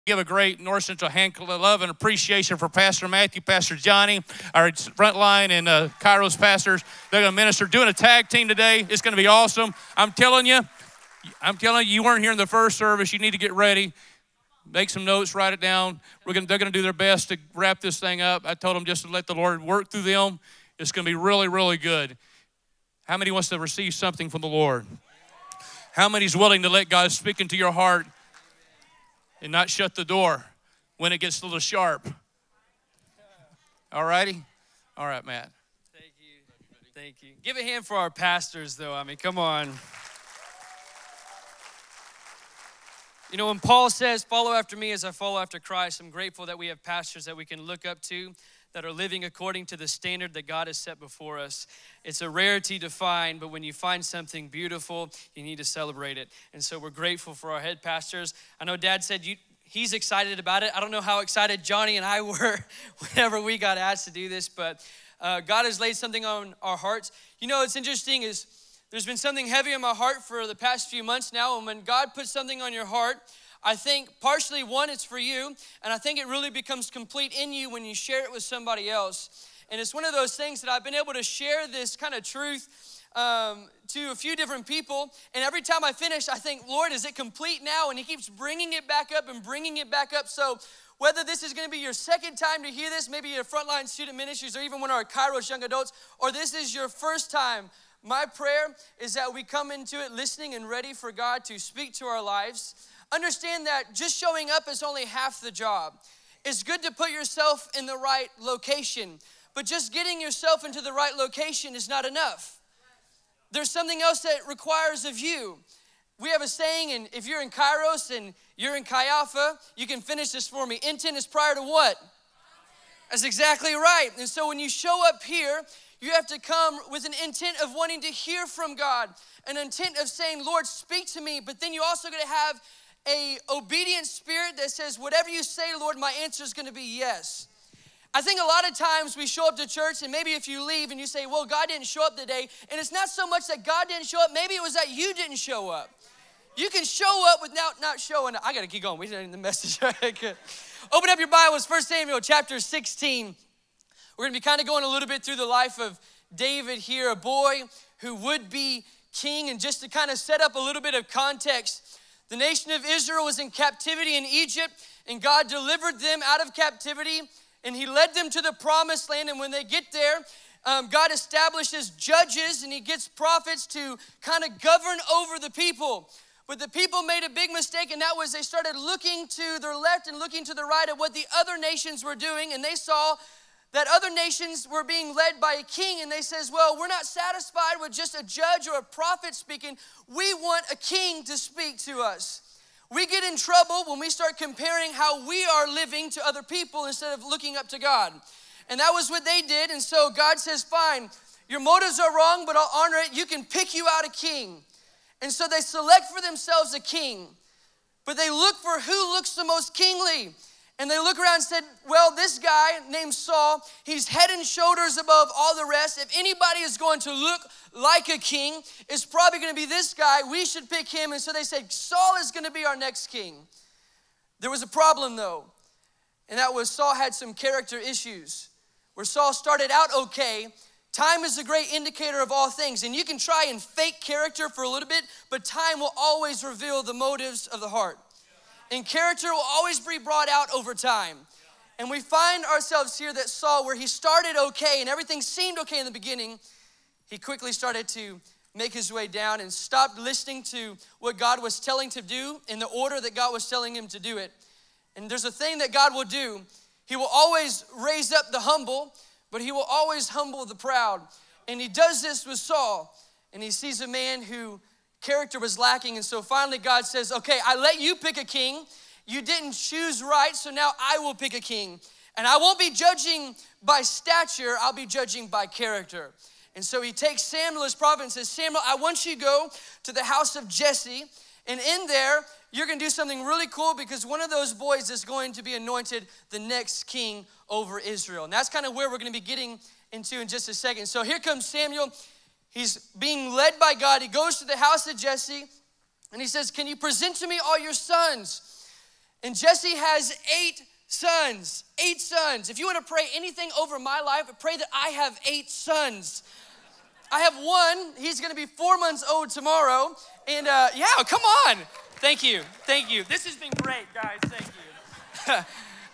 Give a great North Central hand of love and appreciation for Pastor Matthew, Pastor Johnny, our frontline and Kairos pastors. They're going to minister, doing a tag team today. It's going to be awesome. I'm telling you, you weren't here in the first service. You need to get ready. Make some notes, write it down. They're going to do their best to wrap this thing up. I told them just to let the Lord work through them. It's going to be really, really good. How many wants to receive something from the Lord? How many is willing to let God speak into your heart and not shut the door when it gets a little sharp? All righty? All right, Matt. Thank you. Thank you. Give a hand for our pastors, though. I mean, come on. You know, when Paul says, follow after me as I follow after Christ, I'm grateful that we have pastors that we can look up to that are living according to the standard that God has set before us. It's a rarity to find, but when you find something beautiful, you need to celebrate it. And so we're grateful for our head pastors. I know Dad said he's excited about it. I don't know how excited Johnny and I were whenever we got asked to do this, but God has laid something on our hearts. You know, what's interesting is there's been something heavy in my heart for the past few months now, and when God puts something on your heart, I think partially, one, it's for you, and I think it really becomes complete in you when you share it with somebody else. And it's one of those things that I've been able to share this kind of truth to a few different people, and every time I finish, I think, Lord, is it complete now? And he keeps bringing it back up and bringing it back up. So whether this is going to be your second time to hear this, maybe your frontline student ministries, or even one of our Kairos young adults, or this is your first time, my prayer is that we come into it listening and ready for God to speak to our lives. Understand that just showing up is only half the job. It's good to put yourself in the right location, but just getting yourself into the right location is not enough. There's something else that requires of you. We have a saying, and if you're in Kairos and you're in Chi Alpha, you can finish this for me. Intent is prior to what? That's exactly right. And so when you show up here, you have to come with an intent of wanting to hear from God, an intent of saying, Lord, speak to me, but then you also got to have a obedient spirit that says, whatever you say, Lord, my answer is going to be yes. I think a lot of times we show up to church, and maybe if you leave and you say, well, God didn't show up today, and it's not so much that God didn't show up, maybe it was that you didn't show up. You can show up without not showing up. I got to keep going. We're in the message. Open up your Bibles, 1 Samuel chapter 16. We're going to be kind of going a little bit through the life of David here, a boy who would be king. And just to kind of set up a little bit of context, the nation of Israel was in captivity in Egypt, and God delivered them out of captivity, and he led them to the promised land. And when they get there, God establishes judges, and he gets prophets to kind of govern over the people. But the people made a big mistake, and that was they started looking to their left and looking to the right at what the other nations were doing, and they saw that other nations were being led by a king, and they says, well, we're not satisfied with just a judge or a prophet speaking. We want a king to speak to us. We get in trouble when we start comparing how we are living to other people instead of looking up to God. And that was what they did, and so God says, fine, your motives are wrong, but I'll honor it. You can pick you out a king. And so they select for themselves a king, but they look for who looks the most kingly. And they look around and said, well, this guy named Saul, he's head and shoulders above all the rest. If anybody is going to look like a king, it's probably going to be this guy. We should pick him. And so they said, Saul is going to be our next king. There was a problem, though, and that was Saul had some character issues. Where Saul started out okay, time is a great indicator of all things. And you can try and fake character for a little bit, but time will always reveal the motives of the heart. And character will always be brought out over time. And we find ourselves here that Saul, where he started okay and everything seemed okay in the beginning, he quickly started to make his way down and stopped listening to what God was telling him to do in the order that God was telling him to do it. And there's a thing that God will do. He will always raise up the humble, but he will always humble the proud. And he does this with Saul. And he sees a man who character was lacking. And so finally God says, okay, I let you pick a king. You didn't choose right, so now I will pick a king. And I won't be judging by stature, I'll be judging by character. And so he takes Samuel as prophet and says, Samuel, I want you to go to the house of Jesse. And in there, you're going to do something really cool because one of those boys is going to be anointed the next king over Israel. And that's kind of where we're going to be getting into in just a second. So here comes Samuel. He's being led by God. He goes to the house of Jesse and he says, can you present to me all your sons? And Jesse has 8 sons. 8 sons. If you want to pray anything over my life, pray that I have 8 sons. I have one. He's going to be 4 months old tomorrow. And yeah, come on. Thank you. Thank you. This has been great, guys. Thank you.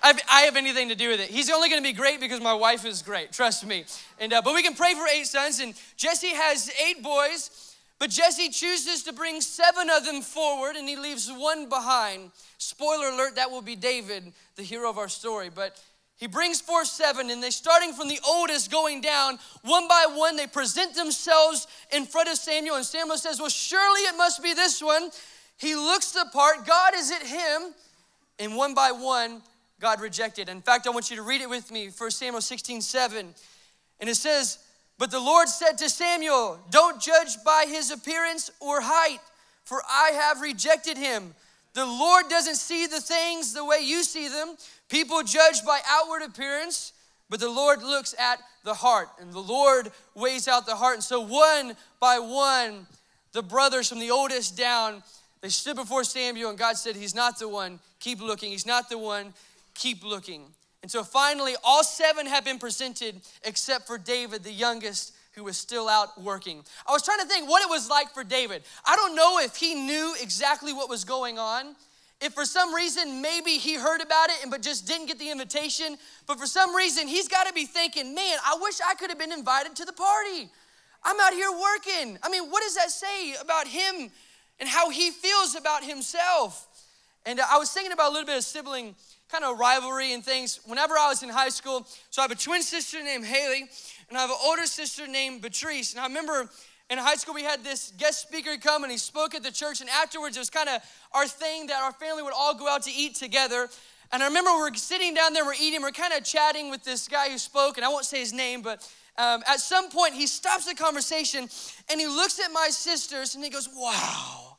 I have anything to do with it. He's only going to be great because my wife is great. Trust me. And but we can pray for 8 sons. And Jesse has 8 boys. But Jesse chooses to bring 7 of them forward, and he leaves one behind. Spoiler alert, that will be David, the hero of our story. But he brings forth 7, and they, starting from the oldest going down, one by one, they present themselves in front of Samuel. And Samuel says, well, surely it must be this one. He looks the part. God, is it him? And one by one, God rejected. In fact, I want you to read it with me, 1 Samuel 16:7. And it says, but the Lord said to Samuel, don't judge by his appearance or height, for I have rejected him. The Lord doesn't see the things the way you see them. People judge by outward appearance, but the Lord looks at the heart. And the Lord weighs out the heart. And so one by one, the brothers from the oldest down, they stood before Samuel, and God said, he's not the one. Keep looking. He's not the one. Keep looking. And so finally, all 7 have been presented except for David, the youngest, who was still out working. I was trying to think what it was like for David. I don't know if he knew exactly what was going on. If for some reason, maybe he heard about it but just didn't get the invitation. But for some reason, he's got to be thinking, man, I wish I could have been invited to the party. I'm out here working. I mean, what does that say about him and how he feels about himself? And I was thinking about a little bit of sibling kind of rivalry and things. Whenever I was in high school, so I have a twin sister named Haley, and I have an older sister named Patrice. And I remember in high school, we had this guest speaker come, and he spoke at the church, and afterwards, it was kind of our thing that our family would all go out to eat together. And I remember we're sitting down there, we're eating, we're kind of chatting with this guy who spoke, and I won't say his name, but at some point, he stops the conversation, and he looks at my sisters, and he goes, wow,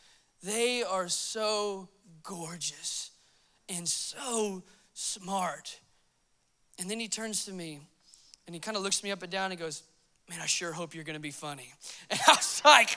they are so gorgeous and so smart. And then he turns to me and he kind of looks me up and down and goes, man, I sure hope you're gonna be funny. And I was like,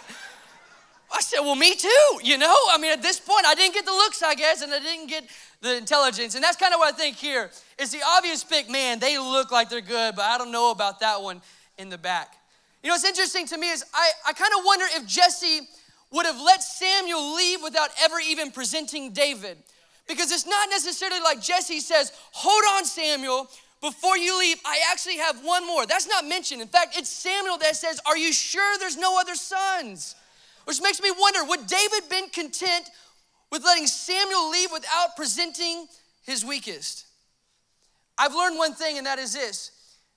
I said, well, me too, you know? I mean, at this point, I didn't get the looks, I guess, and I didn't get the intelligence. And that's kind of what I think here is the obvious pick, man, they look like they're good, but I don't know about that one in the back. You know, what's interesting to me is I kind of wonder if Jesse would have let Samuel leave without ever even presenting David. Because it's not necessarily like Jesse says, hold on, Samuel, before you leave, I actually have one more. That's not mentioned. In fact, it's Samuel that says, are you sure there's no other sons? Which makes me wonder, would David been content with letting Samuel leave without presenting his weakest? I've learned one thing, and that is this.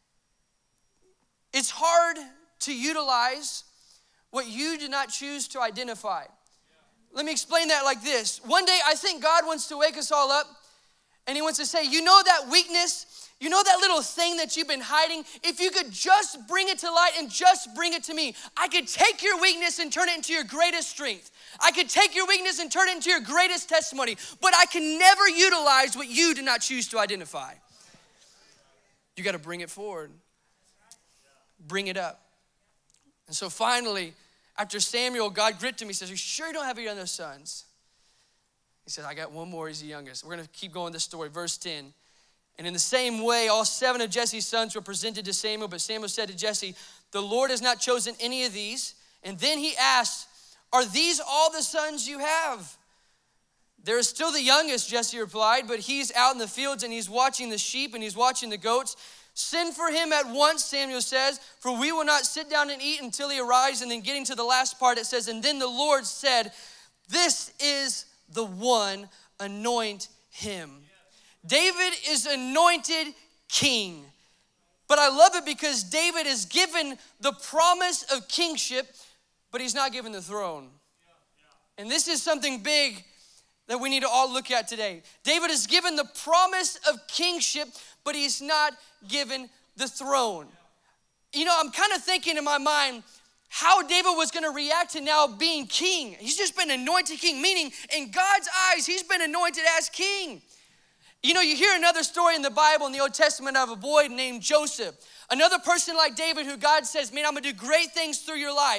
It's hard to utilize what you did not choose to identify. Let me explain that like this. One day, I think God wants to wake us all up, and he wants to say, you know that weakness, you know that little thing that you've been hiding? If you could just bring it to light and just bring it to me, I could take your weakness and turn it into your greatest strength. I could take your weakness and turn it into your greatest testimony, but I can never utilize what you did not choose to identify. You got to bring it forward. Bring it up. And so finally, after Samuel, God gripped him. He says, are you sure you don't have any other sons? He said, I got one more. He's the youngest. We're going to keep going this story. Verse 10. And in the same way, all 7 of Jesse's sons were presented to Samuel. But Samuel said to Jesse, the Lord has not chosen any of these. And then he asked, are these all the sons you have? There is still the youngest, Jesse replied, but he's out in the fields and he's watching the sheep and he's watching the goats. Send for him at once, Samuel says, for we will not sit down and eat until he arrives. And then getting to the last part, it says, and then the Lord said, this is the one, anoint him. David is anointed king. But I love it because David is given the promise of kingship, but he's not given the throne. And this is something big that we need to all look at today. David is given the promise of kingship, but he's not given the throne. You know, I'm kind of thinking in my mind how David was going to react to now being king. He's just been anointed king, meaning in God's eyes, he's been anointed as king. You know, you hear another story in the Bible, in the Old Testament, of a boy named Joseph. Another person like David who God says, man, I'm going to do great things through your life.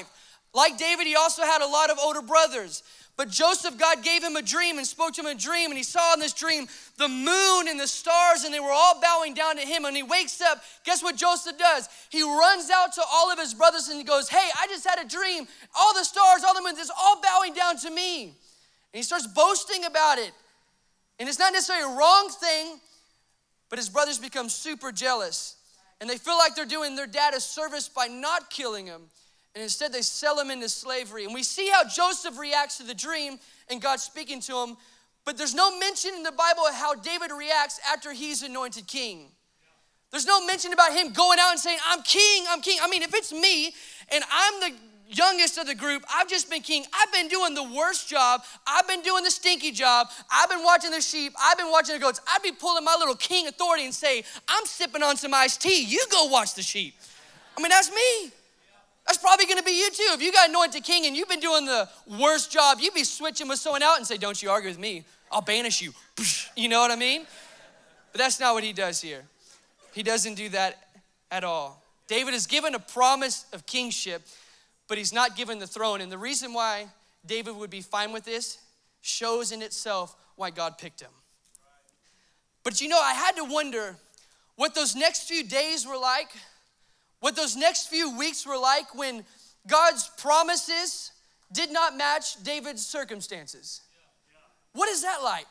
Like David, he also had a lot of older brothers. But Joseph, God gave him a dream and spoke to him in a dream, and he saw in this dream the moon and the stars, and they were all bowing down to him. And he wakes up, guess what Joseph does? He runs out to all of his brothers and he goes, hey, I just had a dream. All the stars, all the moon, it's all bowing down to me. And he starts boasting about it. And it's not necessarily a wrong thing, but his brothers become super jealous. And they feel like they're doing their dad a service by not killing him. And instead they sell him into slavery. And we see how Joseph reacts to the dream and God speaking to him. But there's no mention in the Bible of how David reacts after he's anointed king. There's no mention about him going out and saying, I'm king, I'm king. I mean, if it's me and I'm the youngest of the group, I've just been king. I've been doing the worst job. I've been doing the stinky job. I've been watching the sheep. I've been watching the goats. I'd be pulling my little king authority and say, I'm sipping on some iced tea. You go watch the sheep. I mean, that's me. That's probably gonna be you too. If you got anointed king and you've been doing the worst job, you'd be switching with someone out and say, don't you argue with me. I'll banish you. You know what I mean? But that's not what he does here. He doesn't do that at all. David is given a promise of kingship, but he's not given the throne. And the reason why David would be fine with this shows in itself why God picked him. But you know, I had to wonder what those next few days were like, what those next few weeks were like when God's promises did not match David's circumstances. What is that like?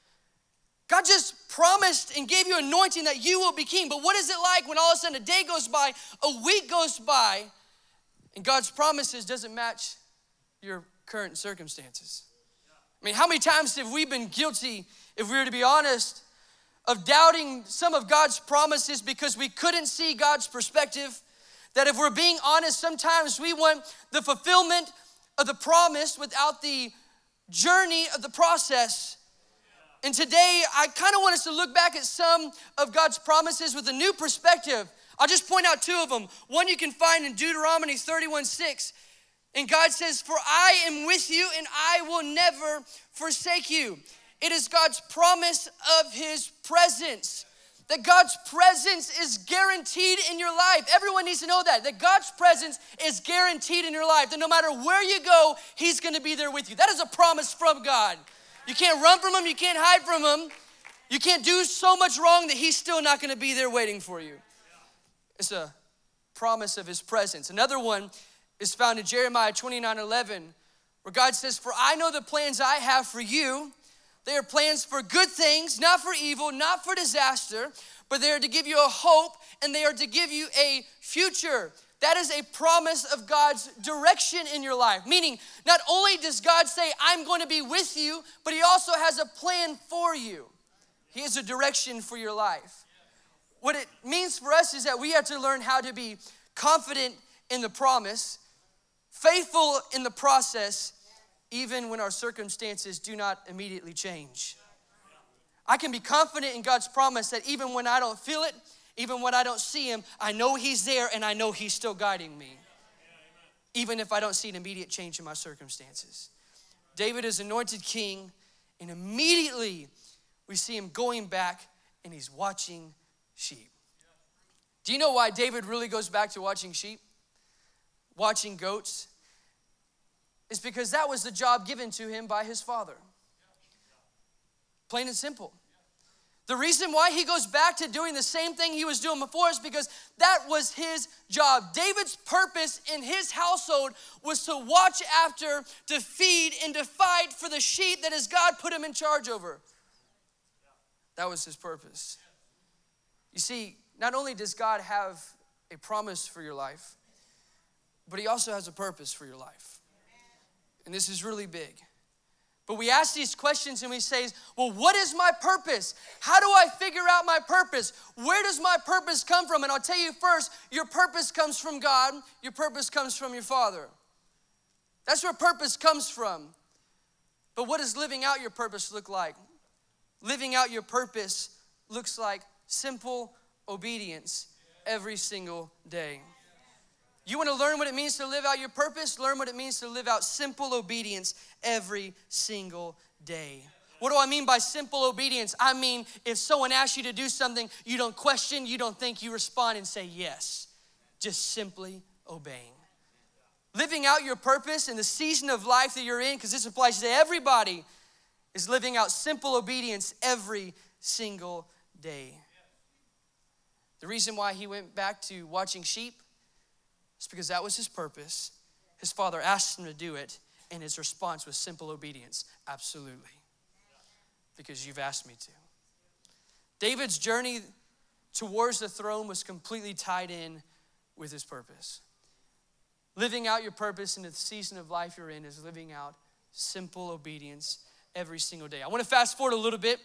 God just promised and gave you anointing that you will be king. But what is it like when all of a sudden a day goes by, a week goes by, and God's promises doesn't match your current circumstances? I mean, how many times have we been guilty, if we were to be honest, of doubting some of God's promises because we couldn't see God's perspective? That if we're being honest, sometimes we want the fulfillment of the promise without the journey of the process. And today, I kind of want us to look back at some of God's promises with a new perspective. I'll just point out two of them. One you can find in Deuteronomy 31:6. And God says, for I am with you and I will never forsake you. It is God's promise of his presence. That God's presence is guaranteed in your life. Everyone needs to know that God's presence is guaranteed in your life. That no matter where you go, he's gonna be there with you. That is a promise from God. You can't run from him, you can't hide from him. You can't do so much wrong that he's still not gonna be there waiting for you. It's a promise of his presence. Another one is found in Jeremiah 29:11, where God says, for I know the plans I have for you. They are plans for good things, not for evil, not for disaster, but they are to give you a hope and they are to give you a future. That is a promise of God's direction in your life. Meaning, not only does God say, I'm going to be with you, but he also has a plan for you. He has a direction for your life. What it means for us is that we have to learn how to be confident in the promise, faithful in the process, even when our circumstances do not immediately change. I can be confident in God's promise that even when I don't feel it, even when I don't see him, I know he's there and I know he's still guiding me. Even if I don't see an immediate change in my circumstances. David is anointed king, and immediately we see him going back and he's watching sheep. Do you know why David really goes back to watching sheep? Watching goats? It's because that was the job given to him by his father. Plain and simple. The reason why he goes back to doing the same thing he was doing before is because that was his job. David's purpose in his household was to watch after, to feed, and to fight for the sheep that his God put him in charge over. That was his purpose. You see, not only does God have a promise for your life, but he also has a purpose for your life. And this is really big. But we ask these questions and we say, well, what is my purpose? How do I figure out my purpose? Where does my purpose come from? And I'll tell you first, your purpose comes from God. Your purpose comes from your Father. That's where purpose comes from. But what does living out your purpose look like? Living out your purpose looks like simple obedience every single day. You want to learn what it means to live out your purpose? Learn what it means to live out simple obedience every single day. What do I mean by simple obedience? I mean, if someone asks you to do something, you don't question, you don't think, you respond and say yes. Just simply obeying. living out your purpose in the season of life that you're in, because this applies to everybody, is living out simple obedience every single day. The reason why he went back to watching sheep is because that was his purpose. His father asked him to do it, and his response was simple obedience. Absolutely. Because you've asked me to. David's journey towards the throne was completely tied in with his purpose. Living out your purpose in the season of life you're in is living out simple obedience every single day. I want to fast forward a little bit.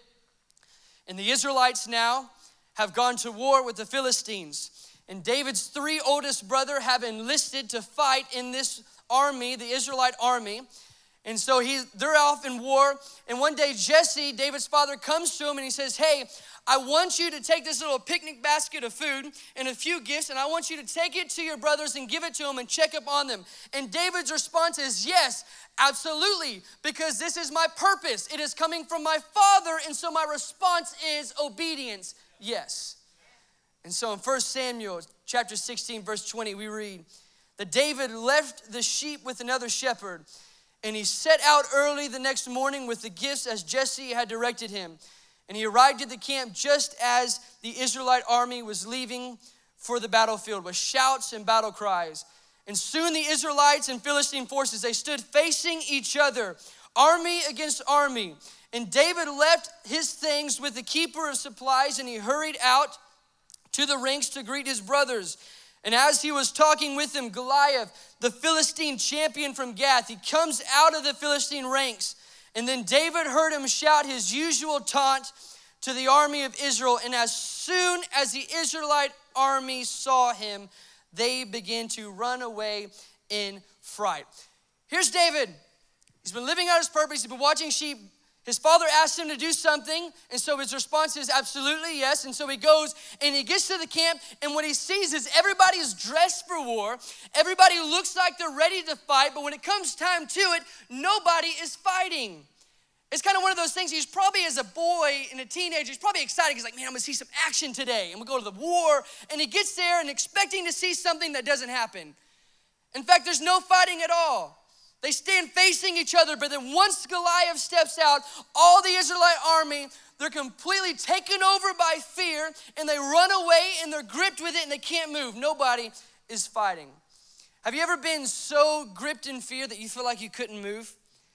And the Israelites now have gone to war with the Philistines. And David's 3 oldest brothers have enlisted to fight in this army, the Israelite army. And so they're off in war. And one day Jesse, David's father, comes to him and he says, hey, I want you to take this little picnic basket of food and a few gifts, and I want you to take it to your brothers and give it to them and check up on them. And David's response is, yes, absolutely, because this is my purpose. It is coming from my father, and so my response is obedience, yes. And so in 1 Samuel chapter 16, verse 20, we read that David left the sheep with another shepherd, and he set out early the next morning with the gifts as Jesse had directed him. And he arrived at the camp just as the Israelite army was leaving for the battlefield with shouts and battle cries. And soon the Israelites and Philistine forces, they stood facing each other, army against army. And David left his things with the keeper of supplies, and he hurried out to the ranks to greet his brothers. And as he was talking with them, Goliath, the Philistine champion from Gath, he comes out of the Philistine ranks. And then David heard him shout his usual taunt to the army of Israel. And as soon as the Israelite army saw him, they began to run away in fright. Here's David. He's been living out his purpose. He's been watching sheep. His father asked him to do something, and so his response is absolutely yes. And so he goes and he gets to the camp, and what he sees is everybody is dressed for war. Everybody looks like they're ready to fight, but when it comes time to it, nobody is fighting. It's kind of one of those things, he's probably as a boy and a teenager, he's probably excited. He's like, man, I'm gonna see some action today. I'm gonna go to the war. And he gets there and expecting to see something that doesn't happen. In fact, there's no fighting at all. They stand facing each other, but then once Goliath steps out, all the Israelite army, they're completely taken over by fear, and they run away, and they're gripped with it, and they can't move. Nobody is fighting. Have you ever been so gripped in fear that you feel like you couldn't move?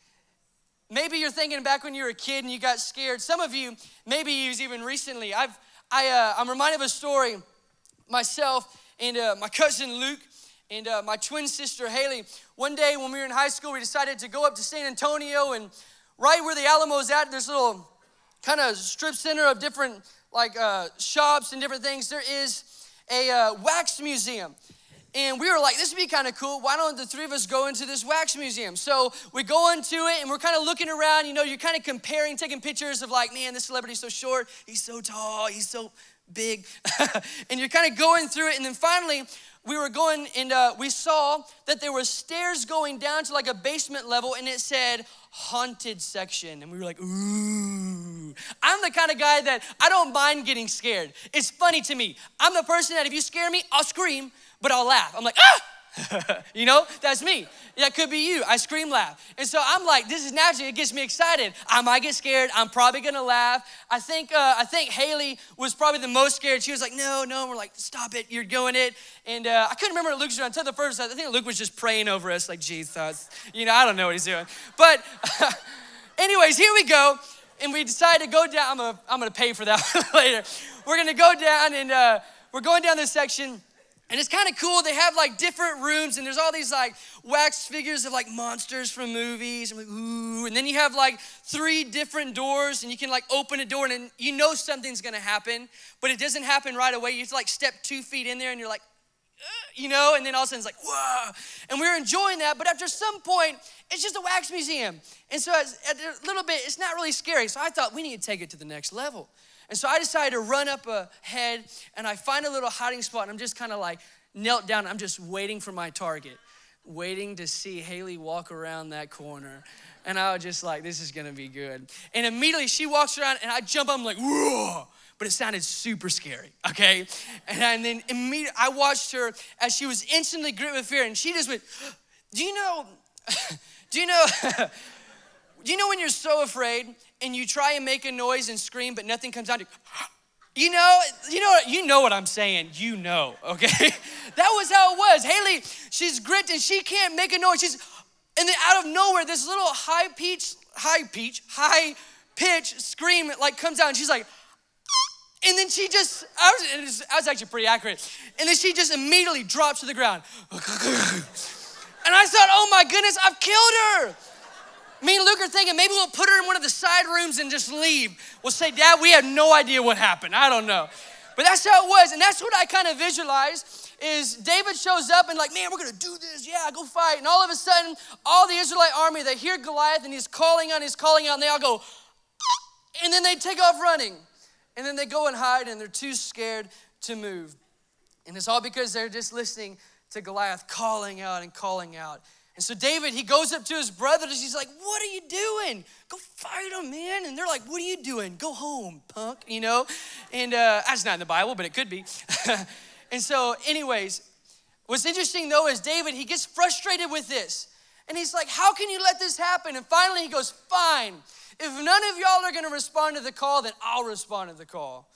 Maybe you're thinking back when you were a kid and you got scared. Some of you, maybe even recently. I'm reminded of a story, myself and my cousin Luke, and my twin sister, Haley. One day when we were in high school, we decided to go up to San Antonio, and right where the Alamo's at, there's a little kind of strip center of different shops and different things. There is a wax museum. And we were like, this would be kind of cool. Why don't the 3 of us go into this wax museum? So we go into it, and we're kind of looking around. You know, you're kind of comparing, taking pictures of like, man, this celebrity's so short. He's so tall. He's so big. And you're kind of going through it. And then finally, we were going, and we saw that there were stairs going down to like a basement level, and it said haunted section. And we were like, ooh. I'm the kind of guy that I don't mind getting scared. It's funny to me. I'm the person that if you scare me, I'll scream, but I'll laugh. I'm like, ah! You know, that's me. That could be you. I scream, laugh. And so I'm like, this is natural. It gets me excited. I might get scared. I'm probably going to laugh. I think Haley was probably the most scared. She was like, no. And we're like, stop it. You're doing it. And I couldn't remember what Luke's doing until the first. I think Luke was just praying over us like, Jesus. You know, I don't know what he's doing. But anyways, here we go. And we decided to go down. I'm going to pay for that later. We're going to go down, and we're going down this section. And it's kind of cool. They have like different rooms, and there's all these like wax figures of like monsters from movies. I'm like, ooh. And then you have like 3 different doors, and you can like open a door, and then you know something's gonna happen, but it doesn't happen right away. You have to like step 2 feet in there, and you're like, you know, and then all of a sudden it's like, whoa. And we were enjoying that, but after some point, it's just a wax museum. And so at a little bit, it's not really scary. So I thought we need to take it to the next level. And so I decided to run up ahead, and I find a little hiding spot, and I'm just kind of like knelt down. I'm just waiting for my target, waiting to see Haley walk around that corner. And I was just like, this is gonna be good. And immediately she walks around, and I jump up, I'm like, whoa. But it sounded super scary, okay? And then immediately I watched her as she was instantly gripped with fear, and she just went, Do you know, do you know, do you know when you're so afraid and you try and make a noise and scream, but nothing comes out? You know what I'm saying. You know, okay? That was how it was. Haley, she's grit and she can't make a noise. And then out of nowhere, this little high pitch scream like comes out, and she's like, and then she just, I was actually pretty accurate. And then she just immediately drops to the ground. And I thought, oh my goodness, I've killed her. Me and Luke are thinking maybe we'll put her in one of the side rooms and just leave. We'll say, Dad, we have no idea what happened. I don't know. But that's how it was. And that's what I kind of visualize is David shows up and like, man, we're going to do this. Yeah, go fight. And all of a sudden, all the Israelite army, they hear Goliath and he's calling out, and they all go, and then they take off running. And then they go and hide and they're too scared to move. And it's all because they're just listening to Goliath calling out and calling out. And so David, he goes up to his brothers. He's like, what are you doing? Go fight him, man. And they're like, what are you doing? Go home, punk, you know? And that's not in the Bible, but it could be. And so anyways, what's interesting though is David, he gets frustrated with this. And he's like, how can you let this happen? And finally he goes, fine. If none of y'all are going to respond to the call, then I'll respond to the call.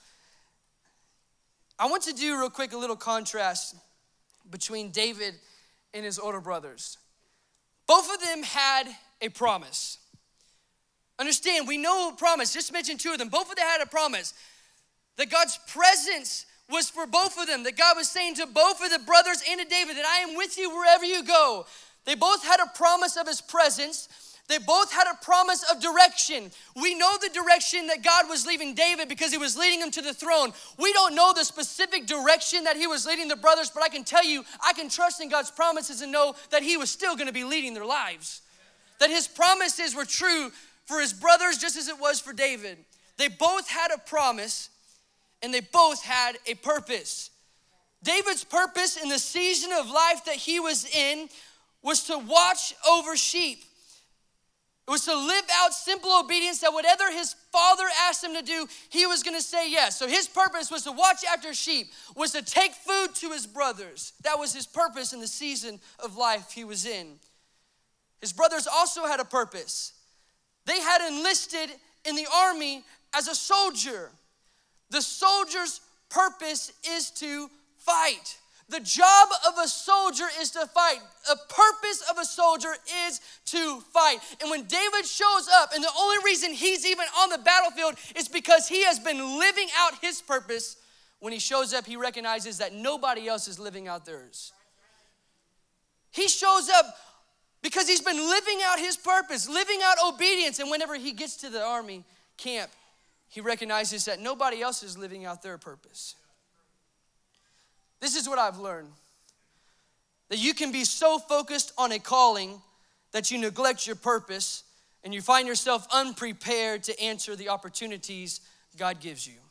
I want to do real quick a little contrast between David and his older brothers. Both of them had a promise. Understand, we know a promise. Just mention two of them. Both of them had a promise that God's presence was for both of them. That God was saying to both of the brothers and to David that I am with you wherever you go. They both had a promise of his presence. They both had a promise of direction. We know the direction that God was leading David because he was leading him to the throne. We don't know the specific direction that he was leading the brothers, but I can tell you, I can trust in God's promises and know that he was still going to be leading their lives. That his promises were true for his brothers just as it was for David. They both had a promise and they both had a purpose. David's purpose in the season of life that he was in was to watch over sheep. It was to live out simple obedience that whatever his father asked him to do, he was going to say yes. So his purpose was to watch after sheep, was to take food to his brothers. That was his purpose in the season of life he was in. His brothers also had a purpose. They had enlisted in the army as a soldier. The soldier's purpose is to fight. The job of a soldier is to fight. A purpose of a soldier is to fight. And when David shows up, and the only reason he's even on the battlefield is because he has been living out his purpose. When he shows up, he recognizes that nobody else is living out theirs. He shows up because he's been living out his purpose, living out obedience. And whenever he gets to the army camp, he recognizes that nobody else is living out their purpose. This is what I've learned. That you can be so focused on a calling that you neglect your purpose and you find yourself unprepared to answer the opportunities God gives you.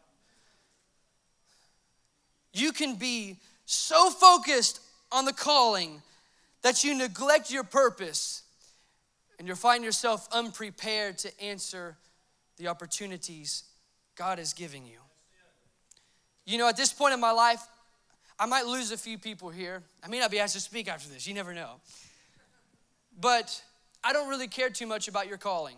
You can be so focused on the calling that you neglect your purpose and you'll find yourself unprepared to answer the opportunities God is giving you. You know, at this point in my life, I might lose a few people here. I may not be asked to speak after this. You never know. But I don't really care too much about your calling.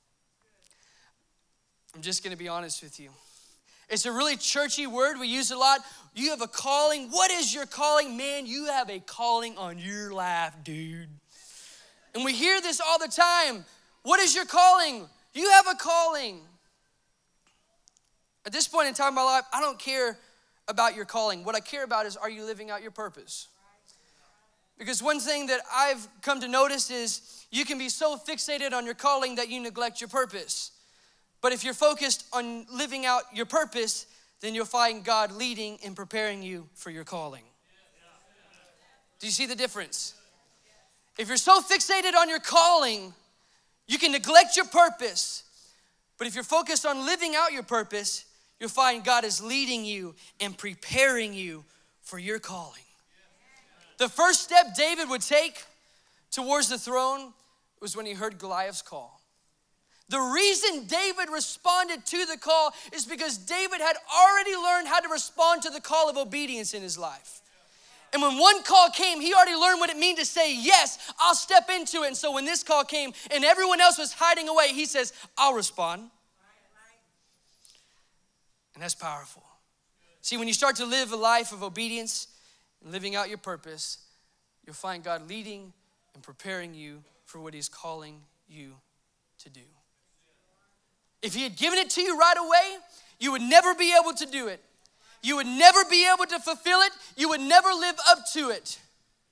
I'm just going to be honest with you. It's a really churchy word. We use it a lot. You have a calling. What is your calling? Man, you have a calling on your life, dude. And we hear this all the time. What is your calling? You have a calling. At this point in time in my life, I don't care about your calling. What I care about is, are you living out your purpose? Because one thing that I've come to notice is you can be so fixated on your calling that you neglect your purpose. But if you're focused on living out your purpose, then you'll find God leading and preparing you for your calling. Do you see the difference? If you're so fixated on your calling, you can neglect your purpose. But if you're focused on living out your purpose, you'll find God is leading you and preparing you for your calling. The first step David would take towards the throne was when he heard Goliath's call. The reason David responded to the call is because David had already learned how to respond to the call of obedience in his life. And when one call came, he already learned what it meant to say, yes, I'll step into it. And so when this call came and everyone else was hiding away, he says, I'll respond. And that's powerful. See, when you start to live a life of obedience and living out your purpose, you'll find God leading and preparing you for what he's calling you to do. If he had given it to you right away, you would never be able to do it. You would never be able to fulfill it. You would never live up to it.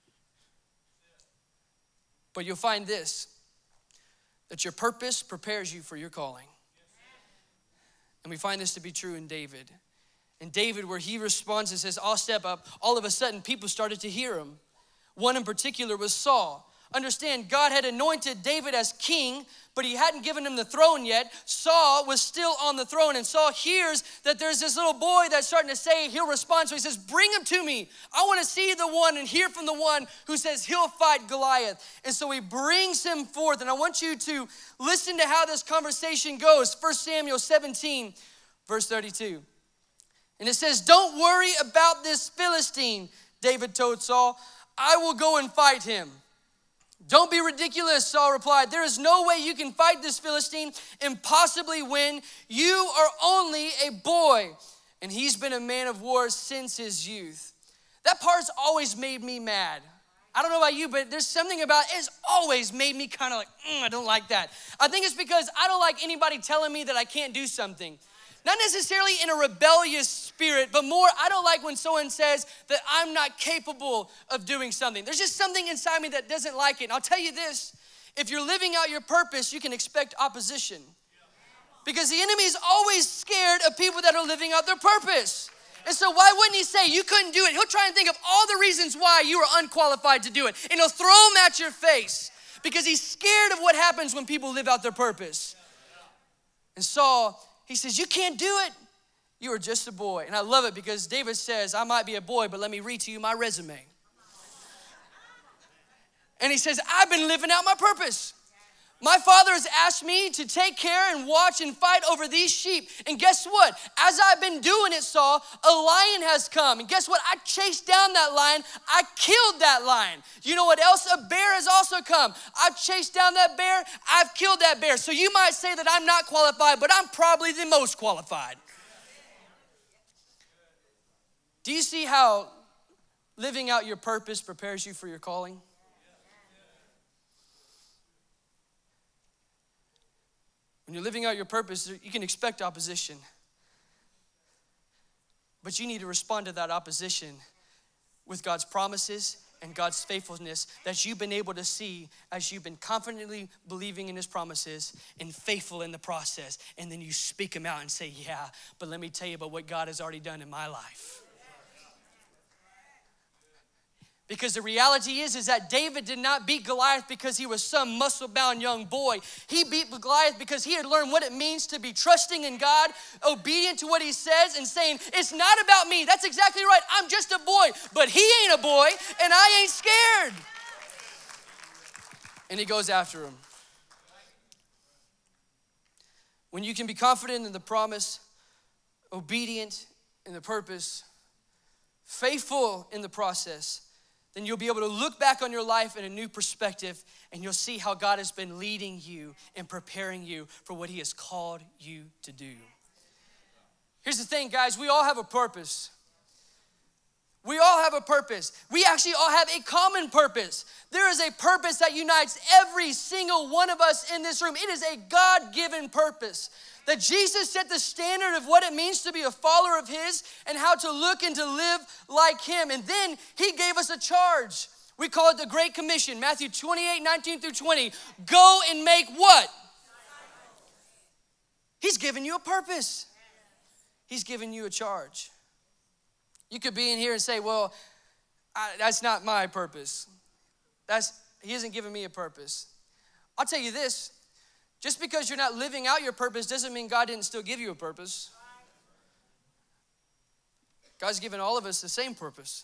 But you'll find this, that your purpose prepares you for your calling. And we find this to be true in David. In David, where he responds and says, I'll step up, all of a sudden people started to hear him. One in particular was Saul. Understand, God had anointed David as king, but he hadn't given him the throne yet. Saul was still on the throne, and Saul hears that there's this little boy that's starting to say he'll respond. So he says, bring him to me. I want to see the one and hear from the one who says he'll fight Goliath. And so he brings him forth, and I want you to listen to how this conversation goes. 1 Samuel 17, verse 32. And it says, don't worry about this Philistine, David told Saul. I will go and fight him. Don't be ridiculous, Saul replied. There is no way you can fight this Philistine and possibly win. You are only a boy, and he's been a man of war since his youth. That part's always made me mad. I don't know about you, but there's something about it's always made me kind of like, I don't like that. I think it's because I don't like anybody telling me that I can't do something. Not necessarily in a rebellious spirit, but more, I don't like when someone says that I'm not capable of doing something. There's just something inside me that doesn't like it. And I'll tell you this, if you're living out your purpose, you can expect opposition. Because the enemy is always scared of people that are living out their purpose. And so why wouldn't he say you couldn't do it? He'll try and think of all the reasons why you are unqualified to do it. And he'll throw them at your face because he's scared of what happens when people live out their purpose. And Saul, he says, you can't do it. You are just a boy. And I love it because David says, I might be a boy, but let me read to you my resume. And he says, I've been living out my purpose. My father has asked me to take care and watch and fight over these sheep. And guess what? As I've been doing it, Saul, a lion has come. And guess what? I chased down that lion. I killed that lion. You know what else? A bear has also come. I've chased down that bear. I've killed that bear. So you might say that I'm not qualified, but I'm probably the most qualified. Do you see how living out your purpose prepares you for your calling? When you're living out your purpose, you can expect opposition. But you need to respond to that opposition with God's promises and God's faithfulness that you've been able to see as you've been confidently believing in his promises and faithful in the process. And then you speak them out and say, yeah, but let me tell you about what God has already done in my life. Because the reality is that David did not beat Goliath because he was some muscle-bound young boy. He beat Goliath because he had learned what it means to be trusting in God, obedient to what he says, and saying, it's not about me. That's exactly right. I'm just a boy. But he ain't a boy, and I ain't scared. And he goes after him. When you can be confident in the promise, obedient in the purpose, faithful in the process, then you'll be able to look back on your life in a new perspective and you'll see how God has been leading you and preparing you for what he has called you to do. Here's the thing, guys, we all have a purpose. We all have a purpose. We actually all have a common purpose. There is a purpose that unites every single one of us in this room. It is a God-given purpose. That Jesus set the standard of what it means to be a follower of his and how to look and to live like him. And then he gave us a charge. We call it the Great Commission, Matthew 28, 19 through 20. Go and make what? He's given you a purpose. He's given you a charge. You could be in here and say, well, that's not my purpose. He hasn't given me a purpose. I'll tell you this. Just because you're not living out your purpose doesn't mean God didn't still give you a purpose. God's given all of us the same purpose.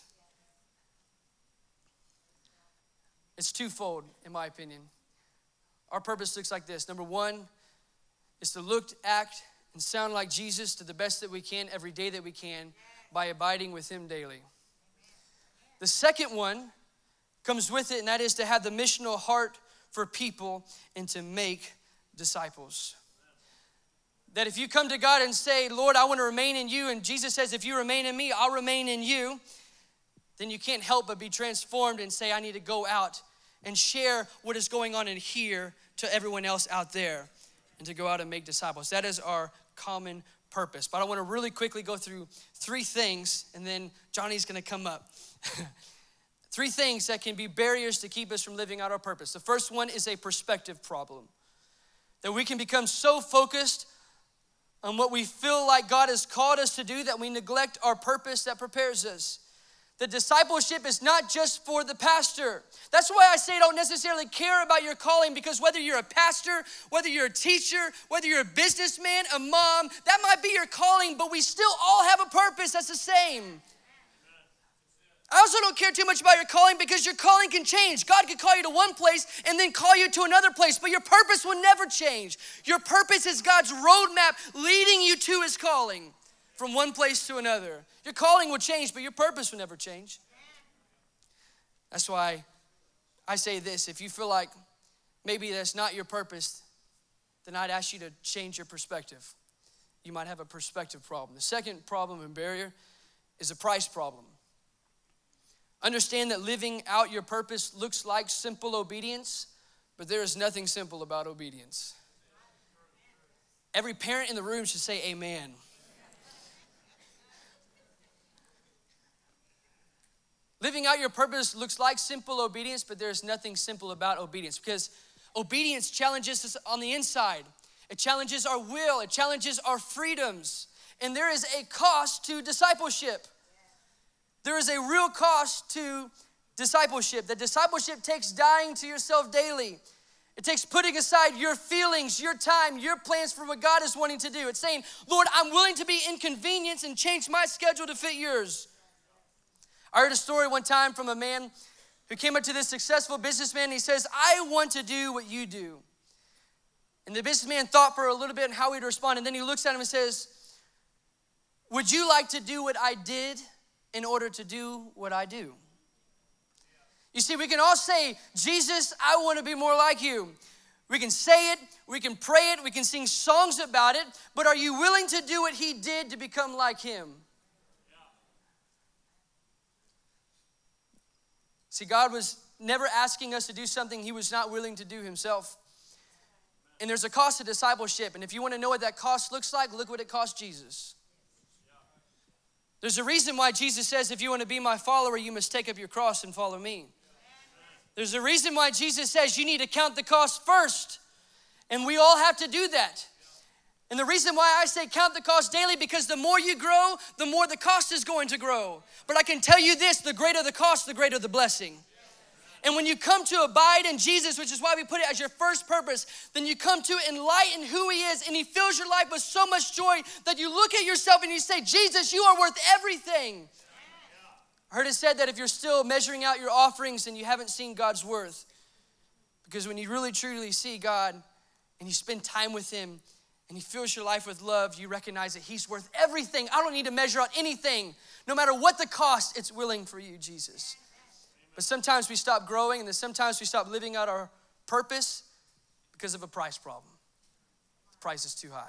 It's twofold, in my opinion. Our purpose looks like this. Number one is to look, act, and sound like Jesus to the best that we can every day that we can by abiding with him daily. The second one comes with it, and that is to have the missional heart for people and to make disciples. That if you come to God and say, Lord, I want to remain in you, and Jesus says, if you remain in me, I'll remain in you, then you can't help but be transformed and say, I need to go out and share what is going on in here to everyone else out there and to go out and make disciples. That is our common purpose. But I want to really quickly go through 3 things, and then Johnny's going to come up. 3 things that can be barriers to keep us from living out our purpose. The first one is a perspective problem. That we can become so focused on what we feel like God has called us to do that we neglect our purpose that prepares us. The discipleship is not just for the pastor. That's why I say don't necessarily care about your calling, because whether you're a pastor, whether you're a teacher, whether you're a businessman, a mom, that might be your calling, but we still all have a purpose that's the same. I also don't care too much about your calling, because your calling can change. God could call you to one place and then call you to another place, but your purpose will never change. Your purpose is God's roadmap leading you to his calling from one place to another. Your calling will change, but your purpose will never change. That's why I say this. If you feel like maybe that's not your purpose, then I'd ask you to change your perspective. You might have a perspective problem. The second problem and barrier is a price problem. Understand that living out your purpose looks like simple obedience, but there is nothing simple about obedience. Every parent in the room should say amen. Living out your purpose looks like simple obedience, but there's nothing simple about obedience, because obedience challenges us on the inside. It challenges our will. It challenges our freedoms. And there is a cost to discipleship. There is a real cost to discipleship. That discipleship takes dying to yourself daily. It takes putting aside your feelings, your time, your plans for what God is wanting to do. It's saying, Lord, I'm willing to be inconvenienced and change my schedule to fit yours. I heard a story one time from a man who came up to this successful businessman, and he says, I want to do what you do. And the businessman thought for a little bit on how he'd respond, and then he looks at him and says, would you like to do what I did in order to do what I do? You see, we can all say, Jesus, I want to be more like you. We can say it, we can pray it, we can sing songs about it, but are you willing to do what he did to become like him? See, God was never asking us to do something he was not willing to do himself. And there's a cost to discipleship. And if you want to know what that cost looks like, look what it cost Jesus. There's a reason why Jesus says, if you want to be my follower, you must take up your cross and follow me. There's a reason why Jesus says you need to count the cost first. And we all have to do that. And the reason why I say count the cost daily, because the more you grow, the more the cost is going to grow. But I can tell you this, the greater the cost, the greater the blessing. And when you come to abide in Jesus, which is why we put it as your first purpose, then you come to enlighten who he is, and he fills your life with so much joy that you look at yourself and you say, Jesus, you are worth everything. I heard it said that if you're still measuring out your offerings, then you haven't seen God's worth. Because when you really truly see God and you spend time with him and he fills your life with love, you recognize that he's worth everything. I don't need to measure out anything. No matter what the cost, it's willing for you, Jesus. But sometimes we stop growing, and then sometimes we stop living out our purpose because of a price problem. The price is too high.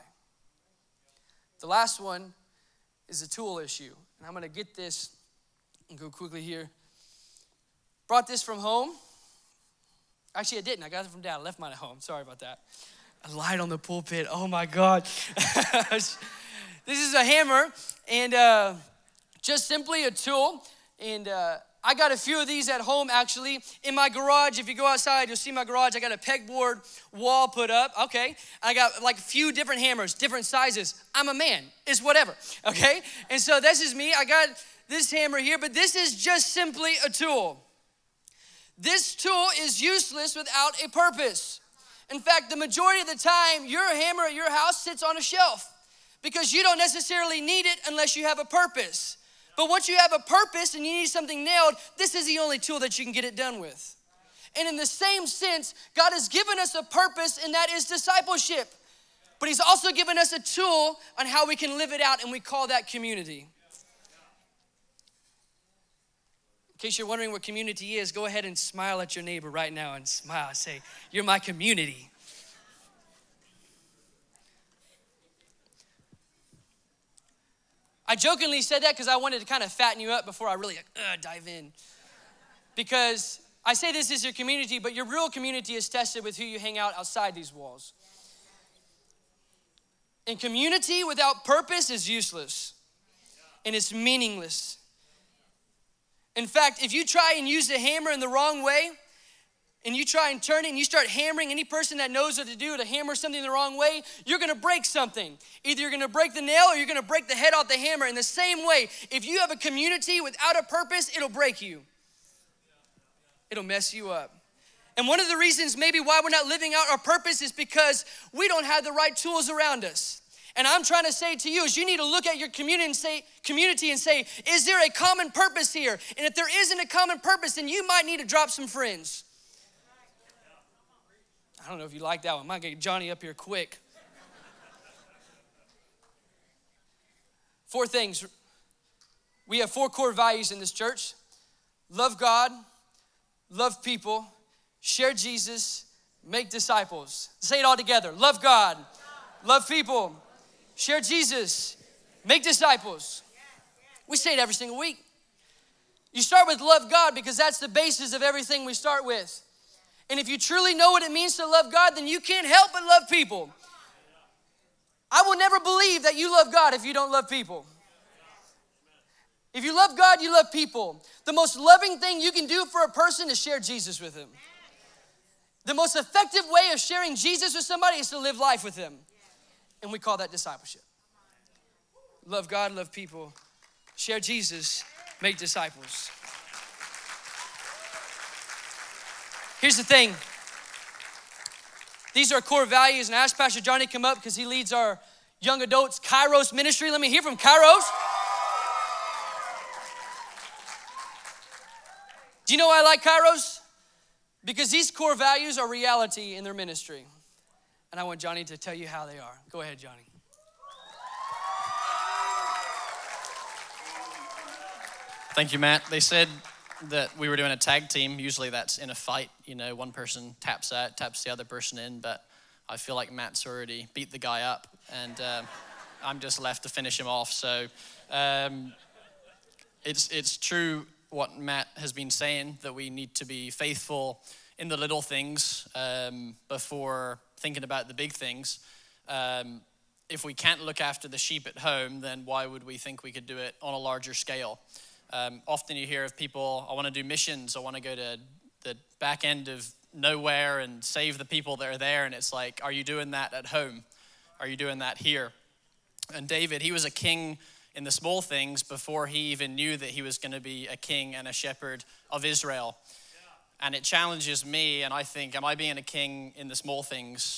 The last one is a tool issue. And I'm going to get this and go quickly here. Brought this from home. Actually, I didn't. I got it from Dad. I left mine at home. Sorry about that. I lied on the pulpit. Oh, my God. This is a hammer, and just simply a tool. And I got a few of these at home, actually. In my garage, if you go outside, you'll see my garage. I got a pegboard wall put up, okay? I got like a few different hammers, different sizes. I'm a man, it's whatever, okay? And so this is me. I got this hammer here, but this is just simply a tool. This tool is useless without a purpose. In fact, the majority of the time, your hammer at your house sits on a shelf because you don't necessarily need it unless you have a purpose. But once you have a purpose and you need something nailed, this is the only tool that you can get it done with. And in the same sense, God has given us a purpose, and that is discipleship. But he's also given us a tool on how we can live it out, and we call that community. In case you're wondering what community is, go ahead and smile at your neighbor right now and smile. Say, you're my community. I jokingly said that because I wanted to kind of fatten you up before I really dive in. Because I say this is your community, but your real community is tested with who you hang out outside these walls. And community without purpose is useless. And it's meaningless. In fact, if you try and use the hammer in the wrong way, and you try and turn it and you start hammering any person that knows what to do to hammer something the wrong way, you're gonna break something. Either you're gonna break the nail or you're gonna break the head off the hammer. In the same way, if you have a community without a purpose, it'll break you. It'll mess you up. And one of the reasons maybe why we're not living out our purpose is because we don't have the right tools around us. And I'm trying to say to you is you need to look at your community and say, is there a common purpose here? And if there isn't a common purpose, then you might need to drop some friends. I don't know if you like that one. I might get Johnny up here quick. 4 things. We have 4 core values in this church. Love God, love people, share Jesus, make disciples. Say it all together. Love God, love people, share Jesus, make disciples. We say it every single week. You start with love God because that's the basis of everything we start with. And if you truly know what it means to love God, then you can't help but love people. I will never believe that you love God if you don't love people. If you love God, you love people. The most loving thing you can do for a person is share Jesus with him. The most effective way of sharing Jesus with somebody is to live life with them. And we call that discipleship. Love God, love people, share Jesus, make disciples. Here's the thing. These are core values, and I asked Pastor Johnny to come up because he leads our young adults Kairos ministry. Let me hear from Kairos. Do you know why I like Kairos? Because these core values are reality in their ministry. And I want Johnny to tell you how they are. Go ahead, Johnny. Thank you, Matt. They said that we were doing a tag team. Usually that's in a fight. You know, one person taps the other person in. But I feel like Matt's already beat the guy up. And I'm just left to finish him off. So it's true what Matt has been saying, that we need to be faithful in the little things before thinking about the big things. If we can't look after the sheep at home, then why would we think we could do it on a larger scale? Often you hear of people, I want to do missions, I want to go to the back end of nowhere and save the people that are there. And it's like, are you doing that at home? Are you doing that here? And David, he was a king in the small things before he even knew that he was going to be a king and a shepherd of Israel. And it challenges me, and I think, am I being a king in the small things?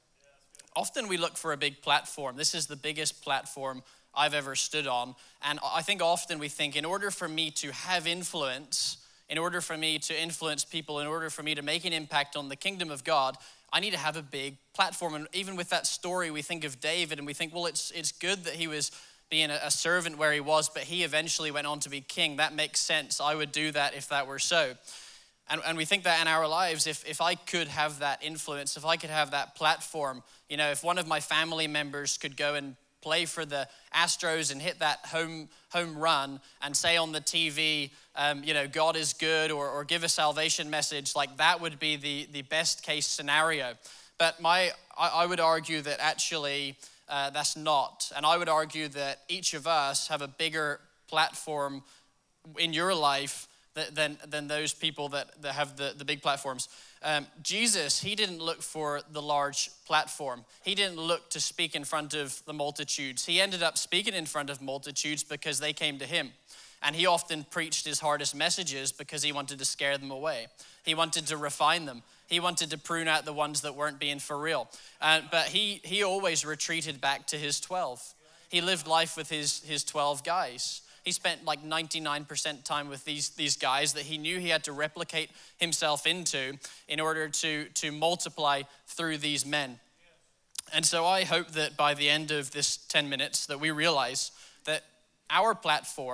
Often we look for a big platform. This is the biggest platform I've ever stood on. And I think often we think, in order for me to have influence, in order for me to influence people, in order for me to make an impact on the kingdom of God, I need to have a big platform. And even with that story, we think of David and we think, well, it's good that he was being a servant where he was, but he eventually went on to be king. That makes sense. I would do that if that were so. And we think that in our lives, if I could have that influence, if I could have that platform, you know, if one of my family members could go and play for the Astros and hit that home run and say on the TV, you know, God is good, or give a salvation message, like that would be the best case scenario. But I would argue that actually that's not. And I would argue that each of us have a bigger platform in your life than those people that have the big platforms. Jesus, he didn't look for the large platform. He didn't look to speak in front of the multitudes. He ended up speaking in front of multitudes because they came to him. And he often preached his hardest messages because he wanted to scare them away. He wanted to refine them. He wanted to prune out the ones that weren't being for real. But he always retreated back to his 12. He lived life with his 12 guys. He spent like 99% time with these guys that he knew he had to replicate himself into in order to multiply through these men. And so I hope that by the end of this 10 minutes that we realize that our platform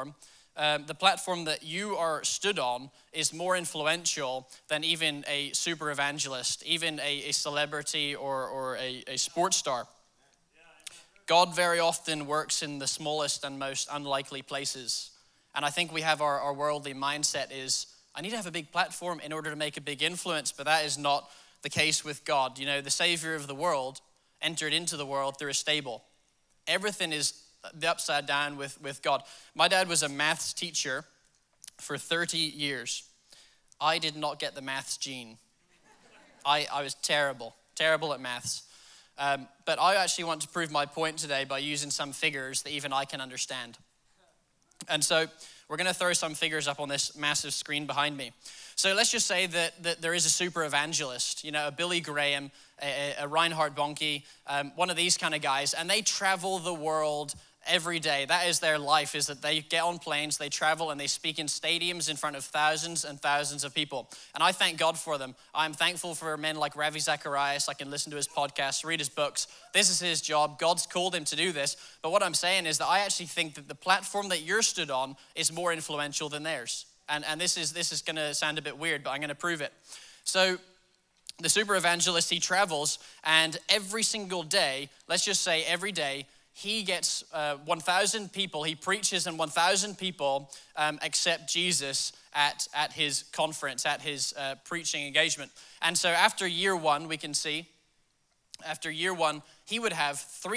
the platform that you are stood on is more influential than even a super evangelist, even a celebrity or a sports star. God very often works in the smallest and most unlikely places. And I think we have our worldly mindset is, I need to have a big platform in order to make a big influence, but that is not the case with God. You know, the Savior of the world entered into the world through a stable. Everything is the upside down with God. My dad was a maths teacher for 30 years. I did not get the maths gene. I was terrible at maths. But I actually want to prove my point today by using some figures that even I can understand. And so we're going to throw some figures up on this massive screen behind me. So let's just say that there is a super evangelist, you know, a Billy Graham, a Reinhard Bonnke, one of these kind of guys, and they travel the world every day. That is their life, is that they get on planes, they travel, and they speak in stadiums in front of thousands and thousands of people. And I thank God for them. I'm thankful for men like Ravi Zacharias. I can listen to his podcasts, read his books. This is his job. God's called him to do this. But what I'm saying is that I actually think that the platform that you're stood on is more influential than theirs. And this is going to sound a bit weird, but I'm going to prove it. So the super evangelist, he travels, and every single day, let's just say every day, he gets 1,000 people, he preaches, and 1,000 people accept Jesus at his conference, at his preaching engagement. And so after year one, we can see, after year one, he would have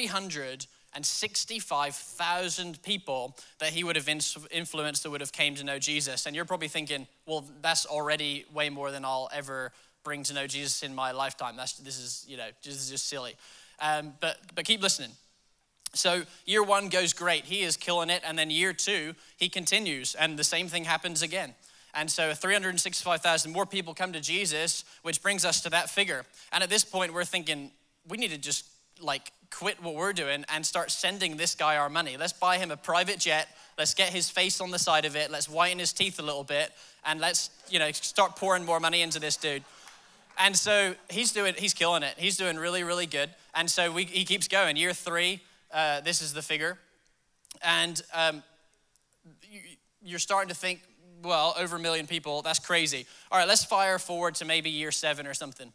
365,000 people that he would have influenced that would have came to know Jesus. And you're probably thinking, well, that's already way more than I'll ever bring to know Jesus in my lifetime. This is just silly. But keep listening. So year one goes great. He is killing it. And then year two, he continues. And the same thing happens again. And so 365,000 more people come to Jesus, which brings us to that figure. And at this point, we're thinking, we need to just quit what we're doing and start sending this guy our money. Let's buy him a private jet. Let's get his face on the side of it. Let's whiten his teeth a little bit. And let's, start pouring more money into this dude. And so he's killing it. He's doing really, really good. And so he keeps going. Year three, this is the figure. And you're starting to think, well, over 1 million people, that's crazy. All right, let's fire forward to maybe year 7 or something.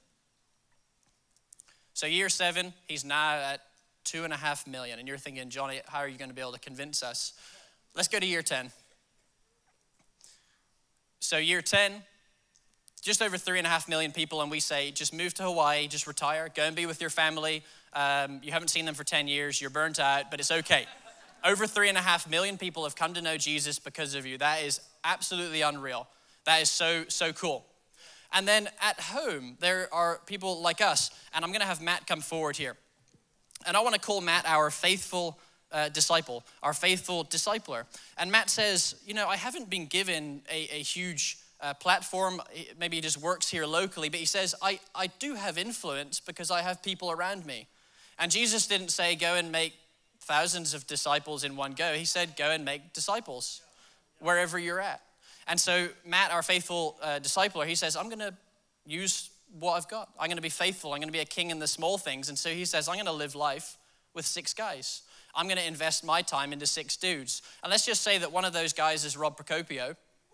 So year 7, he's now at 2.5 million. And you're thinking, Johnny, how are you going to be able to convince us? Let's go to year 10. So year 10, just over 3.5 million people, and we say, just move to Hawaii, just retire, go and be with your family. You haven't seen them for 10 years, you're burnt out, but it's okay. Over 3.5 million people have come to know Jesus because of you. That is absolutely unreal. That is so, so cool. And then at home, there are people like us, and I'm gonna have Matt come forward here. And I wanna call Matt our faithful disciple, our faithful discipler. And Matt says, I haven't been given a huge platform. Maybe he just works here locally, but he says, I do have influence because I have people around me. And Jesus didn't say, go and make thousands of disciples in one go. He said, go and make disciples wherever you're at. And so Matt, our faithful discipler, he says, I'm going to use what I've got. I'm going to be faithful. I'm going to be a king in the small things. And so he says, I'm going to live life with 6 guys. I'm going to invest my time into 6 dudes. And let's just say that one of those guys is Rob Procopio.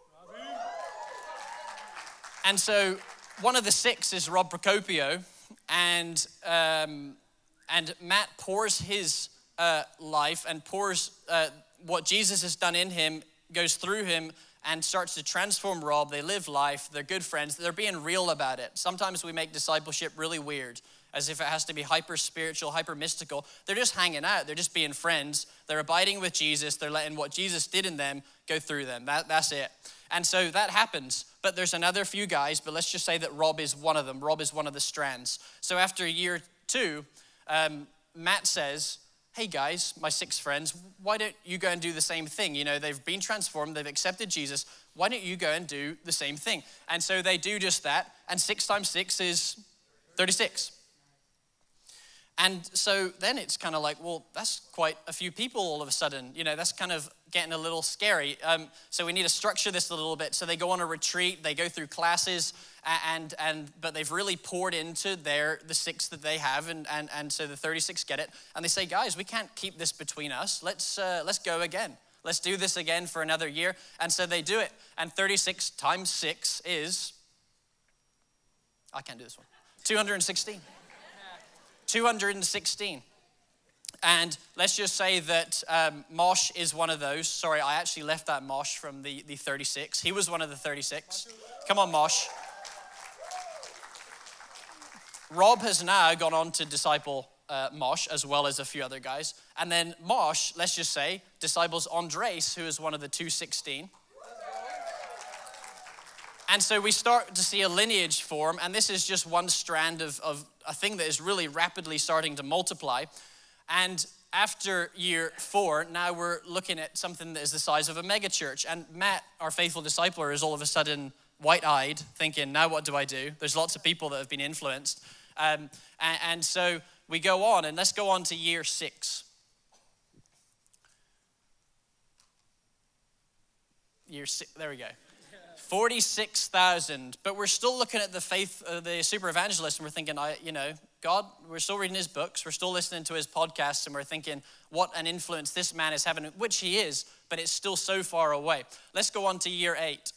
And so one of the 6 is Rob Procopio. And Matt pours his life and pours what Jesus has done in him, goes through him, and starts to transform Rob. They live life. They're good friends. They're being real about it. Sometimes we make discipleship really weird, as if it has to be hyper spiritual, hyper mystical. They're just hanging out. They're just being friends. They're abiding with Jesus. They're letting what Jesus did in them go through them. That's it. And so that happens. But there's another few guys, but let's just say that Rob is one of them. Rob is one of the strands. So after year 2, Matt says, hey guys, my 6 friends, why don't you go and do the same thing? They've been transformed, they've accepted Jesus. Why don't you go and do the same thing? And so they do just that, and 6 times 6 is 36. And so then it's kind of like, well, that's quite a few people all of a sudden. That's kind of getting a little scary. So we need to structure this a little bit. So they go on a retreat, they go through classes, but they've really poured into the 6 that they have, and so the 36 get it. And they say, guys, we can't keep this between us. Let's go again. Let's do this again for another year. And so they do it. And 36 times 6 is, I can't do this one, 216. 216. And let's just say that Mosh is one of those. Sorry, I actually left that Mosh from the 36. He was one of the 36. Come on, Mosh. Rob has now gone on to disciple Mosh, as well as a few other guys. And then Mosh, let's just say, disciples Andres, who is one of the 216. And so we start to see a lineage form, and this is just one strand of a thing that is really rapidly starting to multiply. And after year 4, now we're looking at something that is the size of a mega church. And Matt, our faithful discipler, is all of a sudden white-eyed, thinking, now what do I do? There's lots of people that have been influenced. And so we go on, and let's go on to year 6. Year 6, there we go. 46,000, but we're still looking at the faith, the super evangelist, and we're thinking, God, we're still reading his books, we're still listening to his podcasts, and we're thinking, what an influence this man is having, which he is, but it's still so far away. Let's go on to year 8.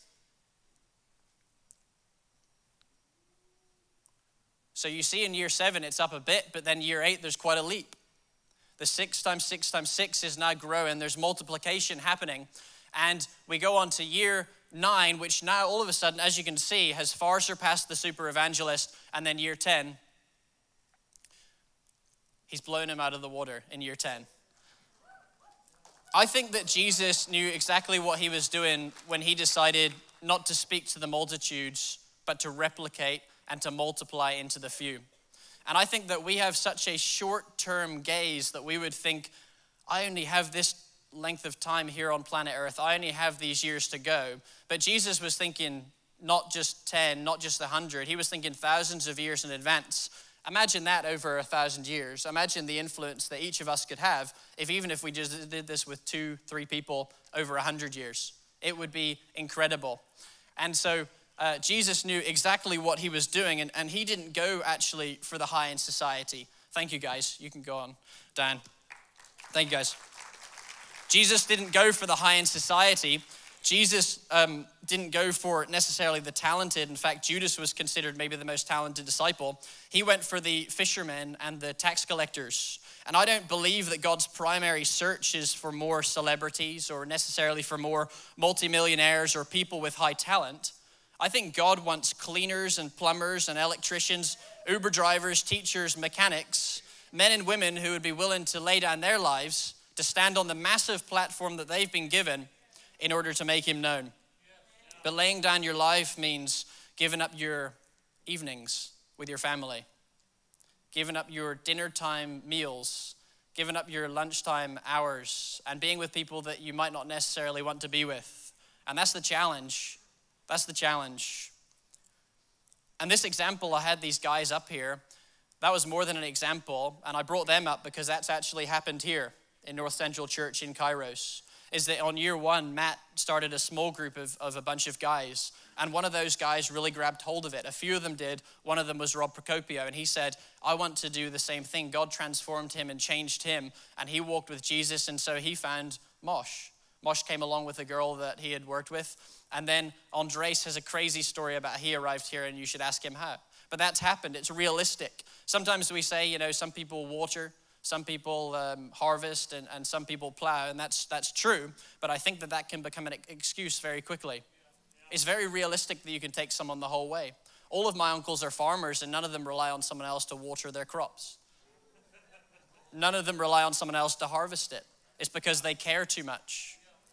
So you see in year 7, it's up a bit, but then year 8, there's quite a leap. The 6 times 6 times 6 is now growing, there's multiplication happening, and we go on to year 9, which now all of a sudden, as you can see, has far surpassed the super evangelist. And then year 10, he's blown him out of the water in year 10. I think that Jesus knew exactly what he was doing when he decided not to speak to the multitudes, but to replicate and to multiply into the few. And I think that we have such a short-term gaze that we would think, I only have this length of time here on planet Earth. I only have these years to go. But Jesus was thinking not just 10, not just 100. He was thinking thousands of years in advance. Imagine that over 1,000 years. Imagine the influence that each of us could have even if we just did this with 2-3 people over 100 years. It would be incredible. And so Jesus knew exactly what he was doing, and he didn't go actually for the high in society. Thank you, guys. You can go on, Dan. Thank you, guys. Jesus didn't go for the high in society. Jesus didn't go for necessarily the talented. In fact, Judas was considered maybe the most talented disciple. He went for the fishermen and the tax collectors. And I don't believe that God's primary search is for more celebrities or necessarily for more multimillionaires or people with high talent. I think God wants cleaners and plumbers and electricians, Uber drivers, teachers, mechanics, men and women who would be willing to lay down their lives to stand on the massive platform that they've been given in order to make him known. But laying down your life means giving up your evenings with your family, giving up your dinner time meals, giving up your lunchtime hours, and being with people that you might not necessarily want to be with. And that's the challenge. That's the challenge. And this example, I had these guys up here. That was more than an example, and I brought them up because that's actually happened here in North Central Church in Kairos, is that on year 1, Matt started a small group of a bunch of guys, and one of those guys really grabbed hold of it. A few of them did. One of them was Rob Procopio, and he said, I want to do the same thing. God transformed him and changed him, and he walked with Jesus, and so he found Mosh. Mosh came along with a girl that he had worked with, and then Andres has a crazy story about he arrived here, and you should ask him how. But that's happened. It's realistic. Sometimes we say, some people water, some people harvest, and some people plow, and that's true, but I think that can become an excuse very quickly. It's very realistic that you can take someone the whole way. All of my uncles are farmers, and none of them rely on someone else to water their crops. None of them rely on someone else to harvest it. It's because they care too much.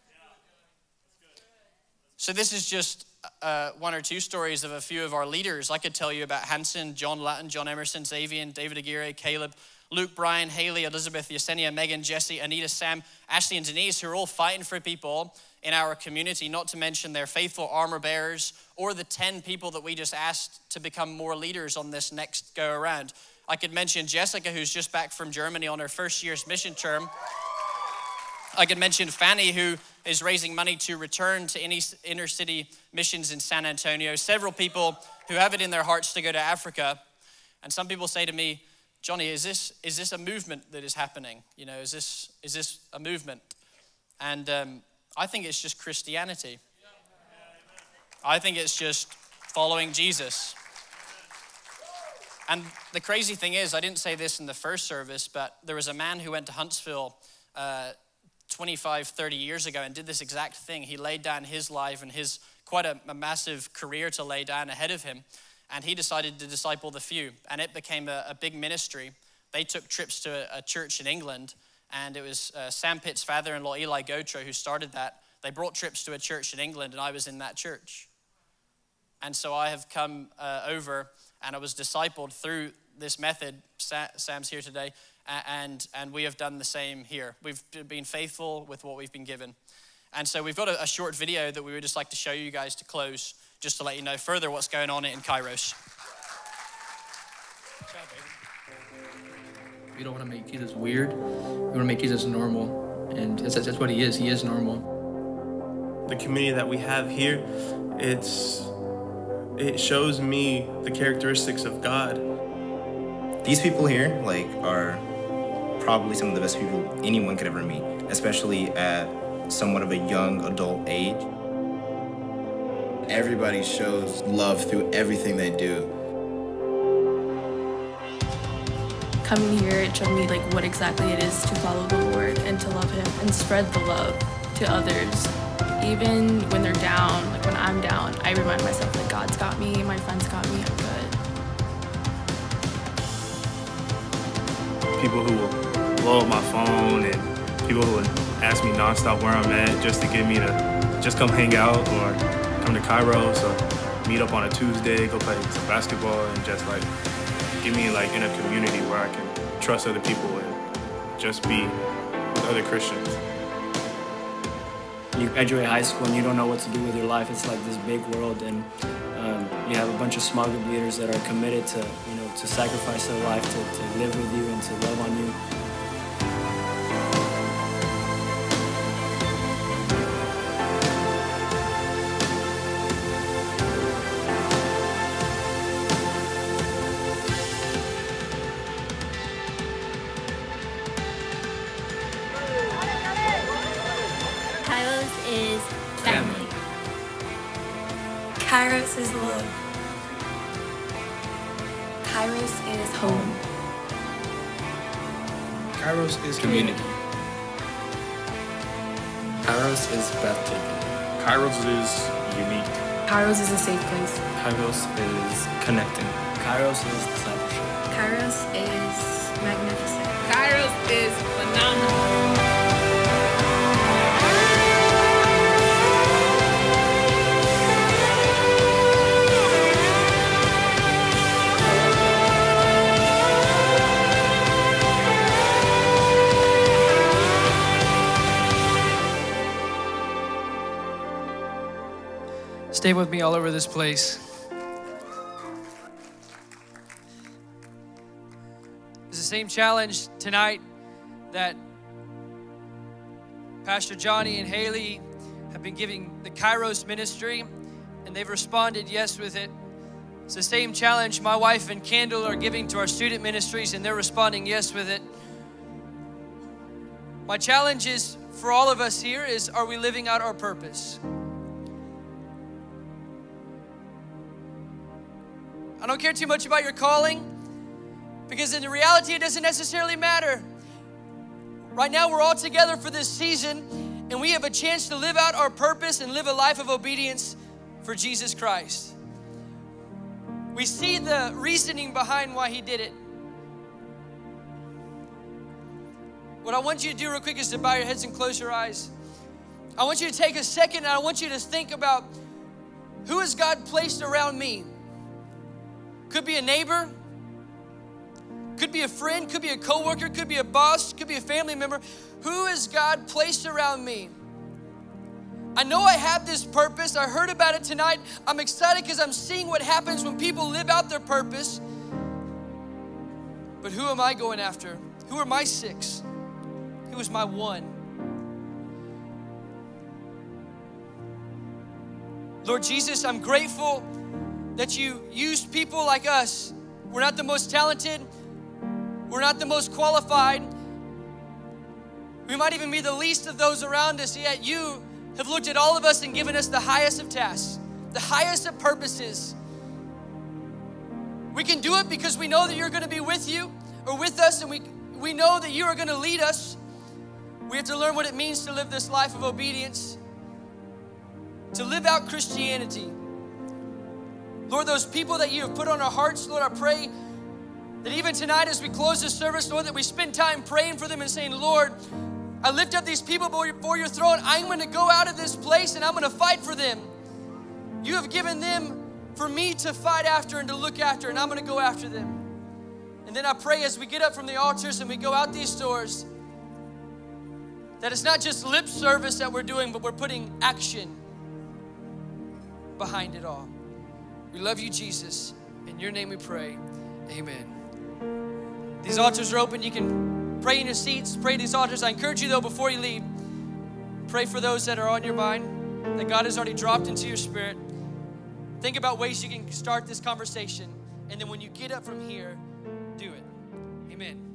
So this is just 1 or 2 stories of a few of our leaders. I could tell you about Hanson, John Lattin, John Emerson, Xavier, David Aguirre, Caleb, Luke, Brian, Haley, Elizabeth, Yesenia, Megan, Jesse, Anita, Sam, Ashley, and Denise, who are all fighting for people in our community, not to mention their faithful armor bearers or the 10 people that we just asked to become more leaders on this next go around. I could mention Jessica, who's just back from Germany on her first year's mission term. I could mention Fanny, who is raising money to return to inner city missions in San Antonio. Several people who have it in their hearts to go to Africa. And some people say to me, Johnny, is this a movement that is happening? Is this a movement? And I think it's just Christianity. I think it's just following Jesus. And the crazy thing is, I didn't say this in the first service, but there was a man who went to Huntsville 25, 30 years ago and did this exact thing. He laid down his life and his quite a massive career to lay down ahead of him. And he decided to disciple the few. And it became a big ministry. They took trips to a church in England. And it was Sam Pitt's father-in-law, Eli Gotro, who started that. They brought trips to a church in England, and I was in that church. And so I have come over, and I was discipled through this method. Sam's here today, and we have done the same here. We've been faithful with what we've been given. And so we've got a short video that we would just like to show you guys to close, just to let you know further what's going on in Kairos. We don't want to make Jesus weird. We want to make Jesus normal. And that's what he is. He is normal. The community that we have here, it shows me the characteristics of God. These people here, are probably some of the best people anyone could ever meet, especially at somewhat of a young adult age. Everybody shows love through everything they do. Coming here, it showed me what exactly it is to follow the Lord and to love him and spread the love to others. Even when they're down, when I'm down, I remind myself that God's got me, my friends got me, I'm good. People who will blow up my phone and people who will ask me nonstop where I'm at just to get me to just come hang out or come to Kairos or meet up on a Tuesday, go play some basketball and just get me in a community where I can trust other people and just be with other Christians. You graduate high school and you don't know what to do with your life. It's like this big world, and you have a bunch of small group leaders that are committed to, to sacrifice their life to live with you and to love on you. Kairos is family. Kairos is love. Kairos is home. Kairos is Community. Kairos is breathtaking. Kairos is unique. Kairos is a safe place. Kairos is connecting. Kairos is discipleship. Kairos is magnificent. Kairos is phenomenal. Stay with me all over this place. It's the same challenge tonight that Pastor Johnny and Haley have been giving the Kairos ministry, and they've responded yes with it. It's the same challenge my wife and Kendall are giving to our student ministries, and they're responding yes with it. My challenge is for all of us here is, are we living out our purpose? I don't care too much about your calling, because in the reality, it doesn't necessarily matter. Right now, we're all together for this season, and we have a chance to live out our purpose and live a life of obedience for Jesus Christ. We see the reasoning behind why he did it. What I want you to do real quick is to bow your heads and close your eyes. I want you to take a second, and I want you to think about, who has God placed around me? Could be a neighbor, could be a friend, could be a coworker, could be a boss, could be a family member. Who has God placed around me? I know I have this purpose. I heard about it tonight. I'm excited because I'm seeing what happens when people live out their purpose. But who am I going after? Who are my 6? Who is my 1? Lord Jesus, I'm grateful that you used people like us. We're not the most talented. We're not the most qualified. We might even be the least of those around us, yet you have looked at all of us and given us the highest of tasks, the highest of purposes. We can do it because we know that you're going to be with you or with us, and we know that you are going to lead us. We have to learn what it means to live this life of obedience, to live out Christianity. Lord, those people that you have put on our hearts, Lord, I pray that even tonight as we close this service, Lord, that we spend time praying for them and saying, Lord, I lift up these people before your throne. I'm going to go out of this place and I'm going to fight for them. You have given them for me to fight after and to look after, and I'm going to go after them. And then I pray as we get up from the altars and we go out these doors, that it's not just lip service that we're doing, but we're putting action behind it all. We love you, Jesus. In your name we pray. Amen. These altars are open. You can pray in your seats, pray these altars. I encourage you, though, before you leave, pray for those that are on your mind, that God has already dropped into your spirit. Think about ways you can start this conversation. And then when you get up from here, do it. Amen.